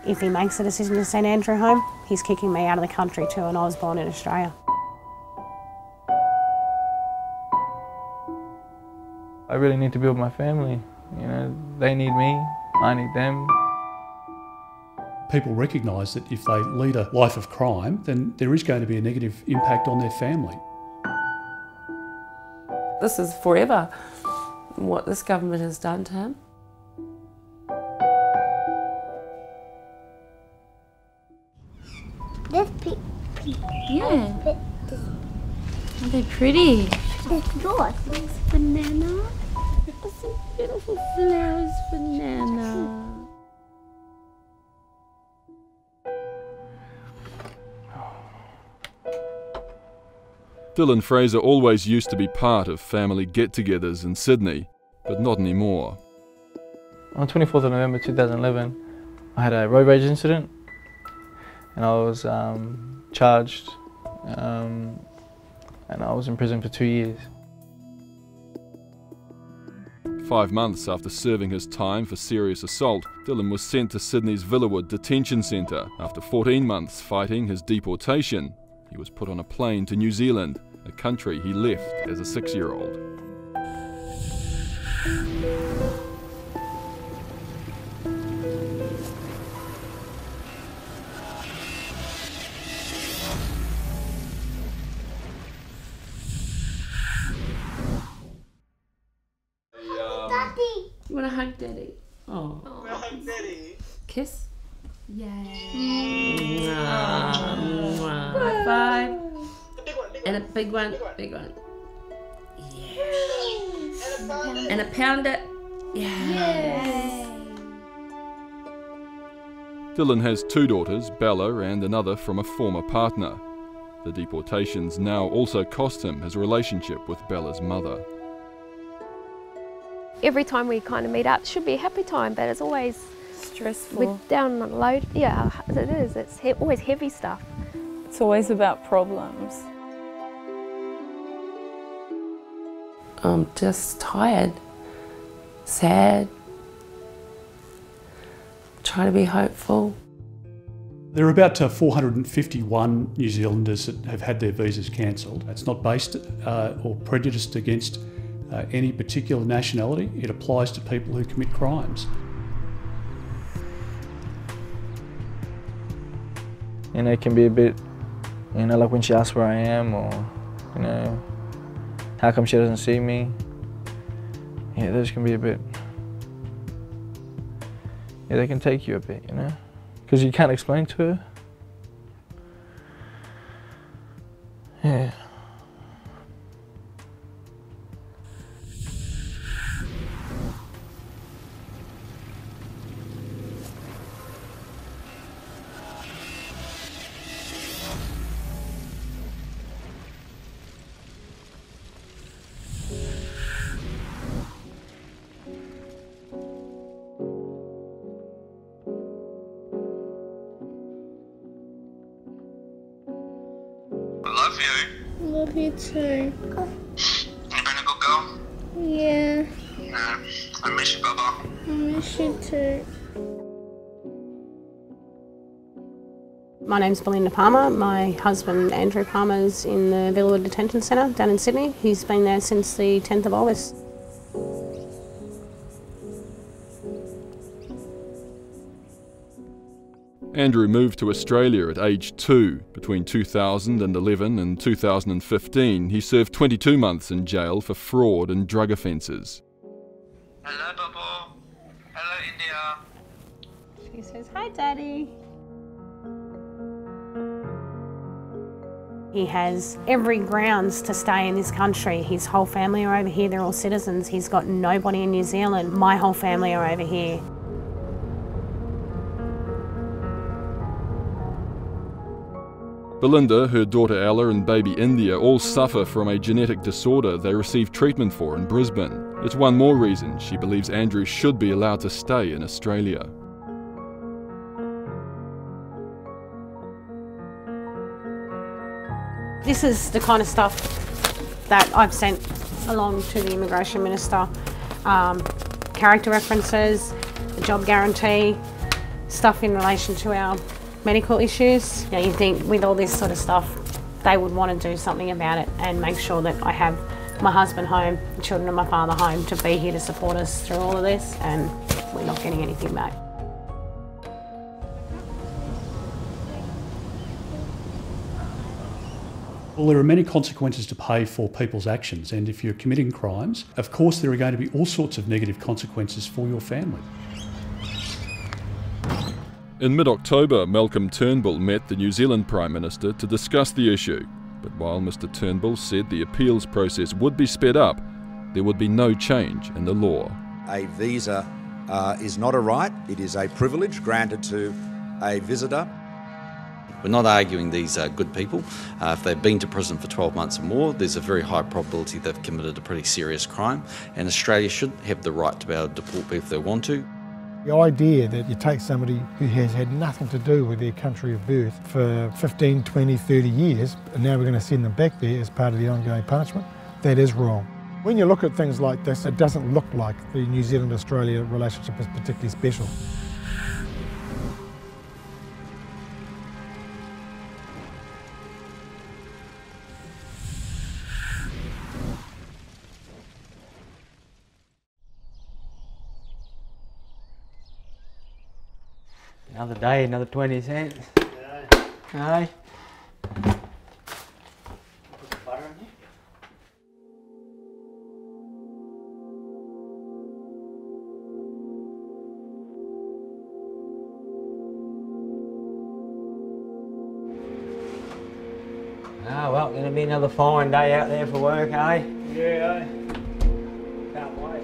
If he makes the decision to send Andrew home, he's kicking me out of the country too, and I was born in Australia. I really need to build my family. You know, they need me, I need them. People recognise that if they lead a life of crime, then there is going to be a negative impact on their family. This is forever, what this government has done to him. This pink. Yeah. Are they pretty? This yours. It's banana. It's some beautiful flowers, banana. Dylan Fraser always used to be part of family get-togethers in Sydney, but not anymore. On 24th of November 2011, I had a road rage incident and I was charged and I was in prison for 2 years. 5 months after serving his time for serious assault, Dylan was sent to Sydney's Villawood Detention Centre. After 14 months fighting his deportation, he was put on a plane to New Zealand, a country he left as a 6-year-old. Daddy. You want to hug Daddy? Oh. Hug Daddy. Kiss? Yay. High five. And a big one, big one. Yeah. And a pounder. Yeah. Dylan has 2 daughters, Bella and another from a former partner. The deportations now also cost him his relationship with Bella's mother. Every time we kind of meet up, it should be a happy time, but it's always stressful. we're down on load. Yeah, it is. It's always heavy stuff. It's always about problems. I'm just tired, sad, trying to be hopeful. There are about 451 New Zealanders that have had their visas cancelled. It's not based or prejudiced against any particular nationality. It applies to people who commit crimes. You know, it can be a bit, you know, like when she asks where I am or, you know, how come she doesn't see me? Yeah, those can be a bit, yeah, they can take you a bit, you know, because you can't explain to her. Yeah. Love you. Love you too. You been a good girl? Yeah. Yeah. I miss you, Bubba. I miss you too. My name's Belinda Palmer. My husband Andrew Palmer's in the Villawood Detention Centre down in Sydney. He's been there since the 10th of August. Andrew moved to Australia at age 2. Between 2011 and 2015, he served 22 months in jail for fraud and drug offences. Hello, Bubba. Hello, India. She says, "Hi, Daddy." He has every grounds to stay in this country. His whole family are over here, they're all citizens. He's got nobody in New Zealand. My whole family are over here. Belinda, her daughter Ella and baby India all suffer from a genetic disorder they receive treatment for in Brisbane. It's one more reason she believes Andrew should be allowed to stay in Australia. This is the kind of stuff that I've sent along to the Immigration Minister. Character references, the job guarantee, stuff in relation to our medical issues. You know, you think with all this sort of stuff, they would want to do something about it and make sure that I have my husband home, the children and my father home to be here to support us through all of this, and we're not getting anything back. Well, there are many consequences to pay for people's actions, and if you're committing crimes, of course there are going to be all sorts of negative consequences for your family. In mid-October, Malcolm Turnbull met the New Zealand Prime Minister to discuss the issue. But while Mr Turnbull said the appeals process would be sped up, there would be no change in the law. A visa is not a right, it is a privilege granted to a visitor. We're not arguing these are good people. If they've been to prison for 12 months or more, there's a very high probability they've committed a pretty serious crime, and Australia should have the right to be able to deport people if they want to. The idea that you take somebody who has had nothing to do with their country of birth for 15, 20, 30 years, and now we're going to send them back there as part of the ongoing punishment, that is wrong. When you look at things like this, it doesn't look like the New Zealand-Australia relationship is particularly special. Another day, another 20 cents. Aye. Put some butter in here. Ah, well, gonna be another fine day out there for work, eh? Yeah, can't wait.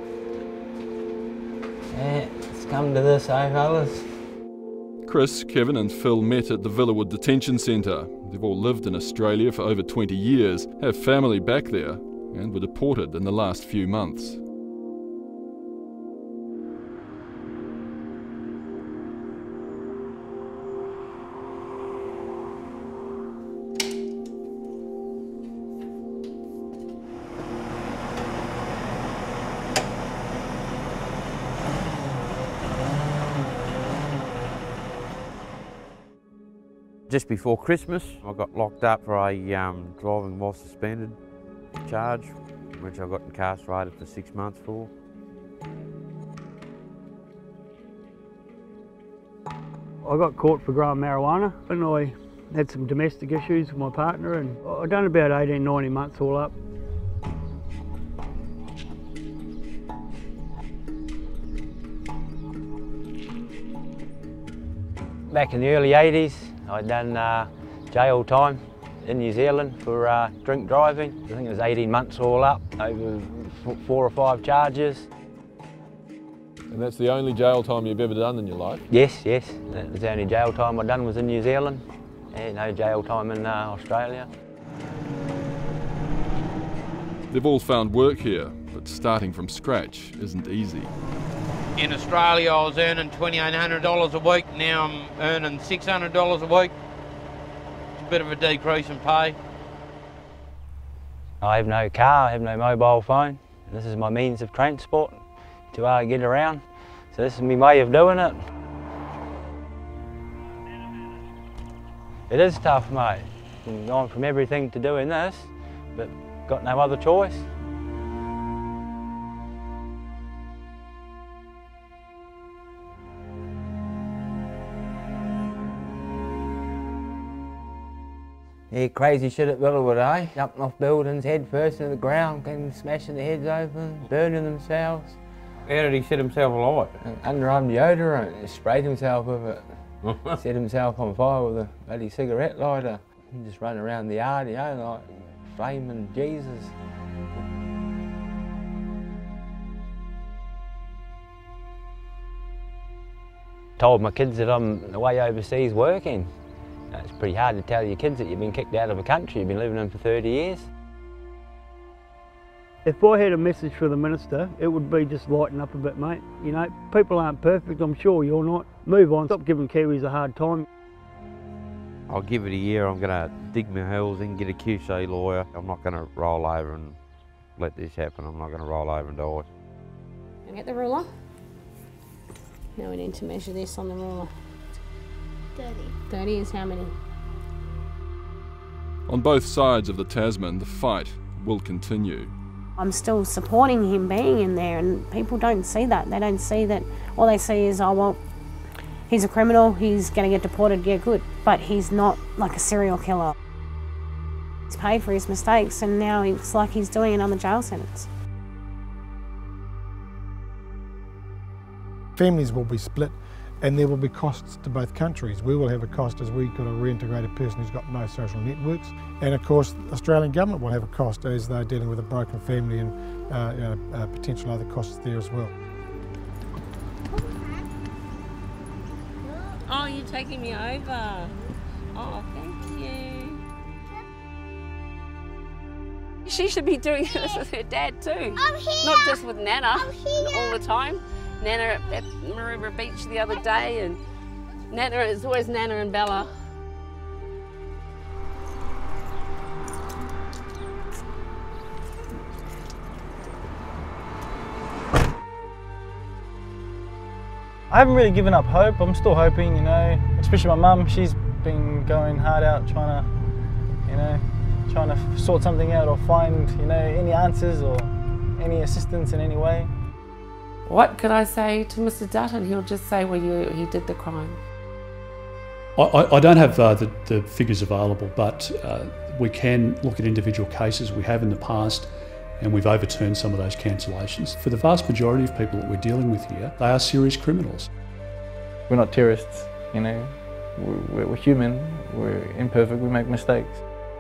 Yeah, it's come to this, eh, fellas? Chris, Kevin and Phil met at the Villawood Detention Centre. They've all lived in Australia for over 20 years, have family back there, and were deported in the last few months. Just before Christmas, I got locked up for a driving while suspended charge, which I got incarcerated for 6 months for. I got caught for growing marijuana and I had some domestic issues with my partner, and I've done about 18, 19 months all up. Back in the early 80s, I'd done jail time in New Zealand for drink driving. I think it was 18 months all up, over 4 or 5 charges. And that's the only jail time you've ever done in your life? Yes, yes. That was the only jail time I'd done was in New Zealand. Yeah, no jail time in Australia. They've all found work here, but starting from scratch isn't easy. In Australia, I was earning $2,800 a week. Now I'm earning $600 a week. It's a bit of a decrease in pay. I have no car, I have no mobile phone. This is my means of transport to get around. So this is my way of doing it. It is tough, mate. I'm going from everything to doing this, but got no other choice. Yeah, crazy shit at Villawood, eh? Jumping off buildings, head first into the ground, getting smashing their heads open, burning themselves. How did he set himself alight? Underarm deodorant, he sprayed himself with it. Set himself on fire with a bloody cigarette lighter. He just run around the yard, you know, like flaming Jesus. Told my kids that I'm away overseas working. It's pretty hard to tell your kids that you've been kicked out of a country you've been living in for 30 years. If I had a message for the Minister, it would be just lighten up a bit, mate. You know, people aren't perfect, I'm sure you're not. Move on, stop giving Kiwis a hard time. I'll give it a year, I'm going to dig my heels in, get a QC lawyer. I'm not going to roll over and let this happen. I'm not going to roll over and die. Can I get the ruler? Now we need to measure this on the ruler. 30. 30 is how many? On both sides of the Tasman, the fight will continue. I'm still supporting him being in there, and people don't see that. They don't see that. All they see is, oh well, he's a criminal, he's going to get deported, yeah good. But he's not like a serial killer. He's paid for his mistakes and now it's like he's doing another jail sentence. Families will be split and there will be costs to both countries. We will have a cost as we've got a reintegrated person who's got no social networks, and of course the Australian government will have a cost as they're dealing with a broken family and potential other costs there as well. Oh, you're taking me over. Oh, thank you. She should be doing this with her dad too. Not just with Nana all the time. Nana at Maroubra Beach the other day, and Nana is always Nana and Bella. I haven't really given up hope. I'm still hoping, you know, especially my mum. She's been going hard out trying to sort something out or find, you know, any answers or any assistance in any way. What could I say to Mr. Dutton? He'll just say, well, he did the crime. I don't have the figures available, but we can look at individual cases. We have in the past, and we've overturned some of those cancellations. For the vast majority of people that we're dealing with here, they are serious criminals. We're not terrorists, you know. We're human, we're imperfect, we make mistakes.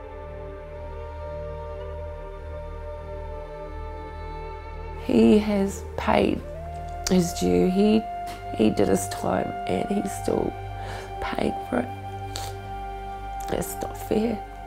He has paid his due. He did his time and he's still paying for it. It's not fair.